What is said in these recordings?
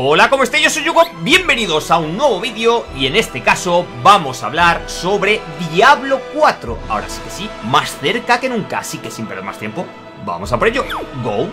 Hola, ¿cómo estáis? Yo soy Yugo, bienvenidos a un nuevo vídeo y en este caso vamos a hablar sobre Diablo 4. Ahora sí que sí, más cerca que nunca, así que sin perder más tiempo, vamos a por ello. ¡Go!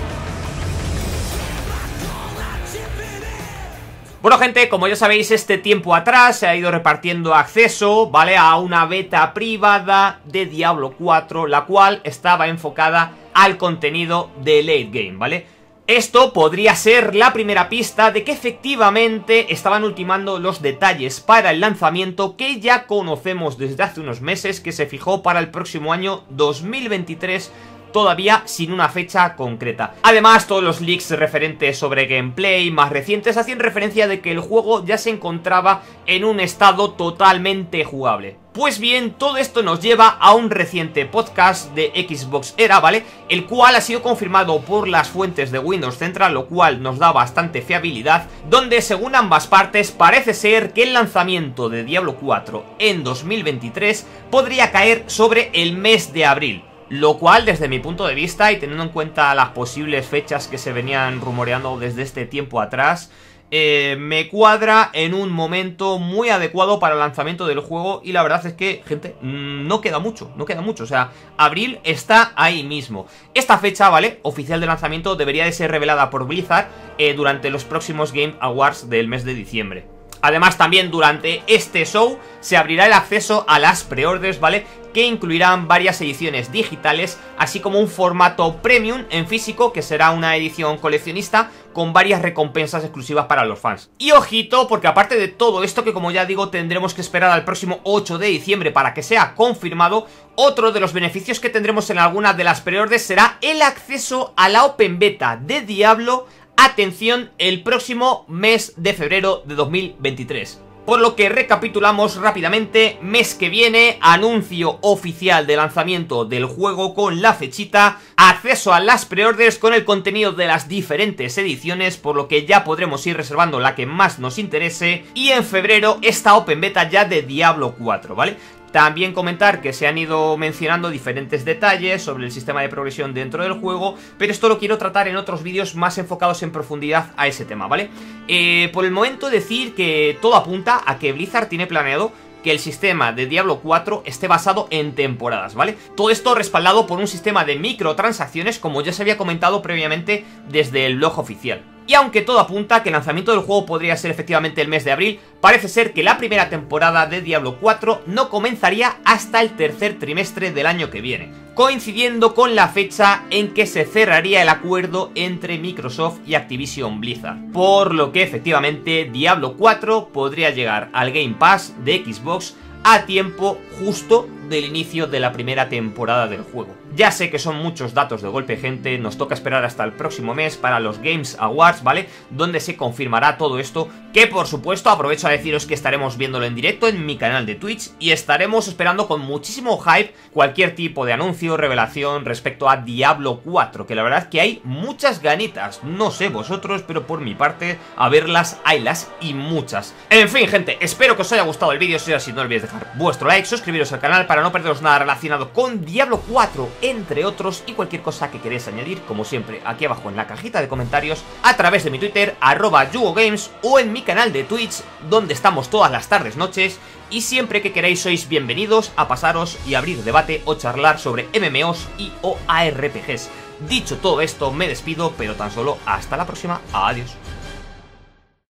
Bueno, gente, como ya sabéis, este tiempo atrás se ha ido repartiendo acceso, ¿vale?, a una beta privada de Diablo 4, la cual estaba enfocada al contenido de late game, ¿vale? Esto podría ser la primera pista de que efectivamente estaban ultimando los detalles para el lanzamiento que ya conocemos desde hace unos meses, que se fijó para el próximo año 2023, todavía sin una fecha concreta. Además, todos los leaks referentes sobre gameplay más recientes hacían referencia de que el juego ya se encontraba en un estado totalmente jugable. Pues bien, todo esto nos lleva a un reciente podcast de Xbox Era, ¿vale?, el cual ha sido confirmado por las fuentes de Windows Central, lo cual nos da bastante fiabilidad, donde según ambas partes parece ser que el lanzamiento de Diablo 4 en 2023 podría caer sobre el mes de abril. Lo cual, desde mi punto de vista y teniendo en cuenta las posibles fechas que se venían rumoreando desde este tiempo atrás, me cuadra en un momento muy adecuado para el lanzamiento del juego. Y la verdad es que, gente, no queda mucho, o sea, abril está ahí mismo. Esta fecha, ¿vale?, oficial de lanzamiento debería de ser revelada por Blizzard durante los próximos Game Awards del mes de diciembre. Además, también durante este show se abrirá el acceso a las preorders, ¿vale?, que incluirán varias ediciones digitales, así como un formato premium en físico, que será una edición coleccionista con varias recompensas exclusivas para los fans. Y ojito, porque aparte de todo esto, que como ya digo, tendremos que esperar al próximo 8 de diciembre para que sea confirmado, otro de los beneficios que tendremos en alguna de las preorders será el acceso a la Open Beta de Diablo, atención, el próximo mes de febrero de 2023. Por lo que recapitulamos rápidamente: mes que viene, anuncio oficial de lanzamiento del juego con la fechita, acceso a las preorders con el contenido de las diferentes ediciones, por lo que ya podremos ir reservando la que más nos interese, y en febrero esta Open Beta ya de Diablo 4, ¿vale? También comentar que se han ido mencionando diferentes detalles sobre el sistema de progresión dentro del juego, pero esto lo quiero tratar en otros vídeos más enfocados en profundidad a ese tema, ¿vale? Por el momento decir que todo apunta a que Blizzard tiene planeado que el sistema de Diablo 4 esté basado en temporadas, ¿vale? Todo esto respaldado por un sistema de microtransacciones, como ya se había comentado previamente desde el blog oficial. Y aunque todo apunta a que el lanzamiento del juego podría ser efectivamente el mes de abril, parece ser que la primera temporada de Diablo 4 no comenzaría hasta el tercer trimestre del año que viene, coincidiendo con la fecha en que se cerraría el acuerdo entre Microsoft y Activision Blizzard. Por lo que efectivamente Diablo 4 podría llegar al Game Pass de Xbox a tiempo justo del inicio de la primera temporada del juego. Ya sé que son muchos datos de golpe, gente, nos toca esperar hasta el próximo mes para los Games Awards, ¿vale?, donde se confirmará todo esto, que por supuesto aprovecho a deciros que estaremos viéndolo en directo en mi canal de Twitch y estaremos esperando con muchísimo hype cualquier tipo de anuncio, revelación respecto a Diablo 4, que la verdad es que hay muchas ganitas, no sé vosotros, pero por mi parte, a verlas, haylas y muchas. En fin, gente, espero que os haya gustado el vídeo. Si es así, no olvidéis dejar vuestro like, suscribiros al canal para no perderos nada relacionado con Diablo 4, entre otros, y cualquier cosa que queréis añadir, como siempre, aquí abajo en la cajita de comentarios, a través de mi Twitter, @YugoGames, o en mi canal de Twitch, donde estamos todas las tardes, noches, y siempre que queráis sois bienvenidos a pasaros y abrir debate o charlar sobre MMOs y o ARPGs. Dicho todo esto, me despido, pero tan solo hasta la próxima. Adiós.